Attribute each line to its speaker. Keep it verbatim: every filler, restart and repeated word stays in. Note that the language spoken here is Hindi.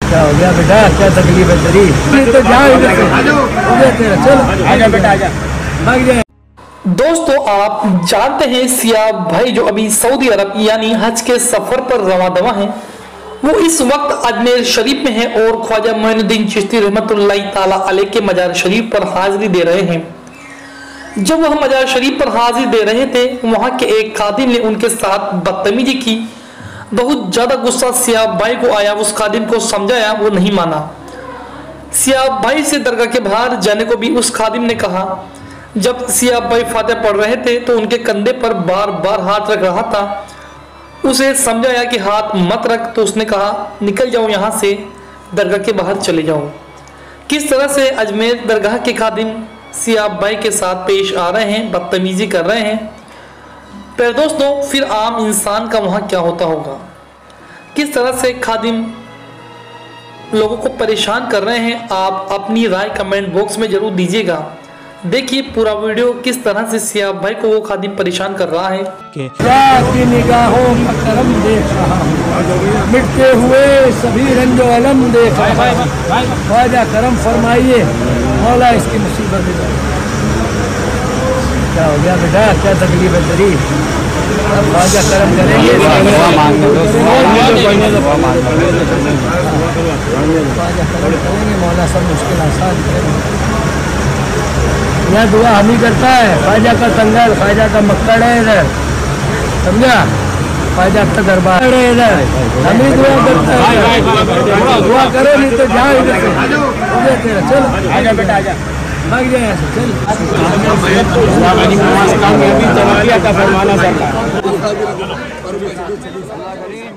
Speaker 1: क्या हो गया बेटा, क्या तकलीफ है तेरी? तो जाओ इधर से, तेरा चल आजा बेटा आजा, भाग जाए।
Speaker 2: दोस्तों, आप जानते हैं सिया भाई जो अभी सऊदी अरब यानी हज के सफर पर रवा दवा हैं, वो इस वक्त अजमेर शरीफ में है और ख्वाजा मोइनुद्दीन चिश्ती रहमतुल्लाह ताला अलैह के मजार शरीफ पर हाजिरी दे रहे हैं। जब वह मजार शरीफ पर हाजिरी दे रहे थे, वहां के एक खादिम ने उनके साथ बदतमीजी की। बहुत ज्यादा गुस्सा सिया भाई को आया, उस खादिम को समझाया, वो नहीं माना। सिया भाई से दरगाह के बाहर जाने को भी उस खादिम ने कहा। जब सिया भाई फातिहा पढ़ रहे थे तो उनके कंधे पर बार बार हाथ रख रहा था। उसे समझाया कि हाथ मत रख, तो उसने कहा निकल जाओ यहाँ से, दरगाह के बाहर चले जाओ। किस तरह से अजमेर दरगाह के खादिम सिया भाई के साथ पेश आ रहे हैं, बदतमीजी कर रहे हैं। पर दोस्तों, फिर आम इंसान का वहाँ क्या होता होगा? किस तरह से खादिम लोगों को परेशान कर रहे हैं? आप अपनी राय कमेंट बॉक्स में जरूर दीजिएगा। देखिए पूरा वीडियो किस तरह से सिया भाई को वो खादिम परेशान कर रहा है।
Speaker 1: की निगाहों का करम देख रहा हूँ, मिटते हुए सभी रंजो अलम देख रहा हूँ। ख्वाजा करम फरमाइए, मौला इसकी मुसीबत है। क्या हो गया बेटा, क्या तकलीफ है तेरी? ख्वाजा करम करेंगे, ख्वाजा करम करेंगे, मौला सब मुश्किल आसान करेंगे। यह दुआ हम ही करता है। ख्वाजा का संगल, ख्वाजा का मक्कड़ है इधर, समझा? ख्वाजा का दरबार है इधर, हम ही दुआ करता है। दुआ करो नहीं तो जाओ इधर से, तेरा चल आजा बेटा आजा, भाग जाए चल।
Speaker 3: फरमाना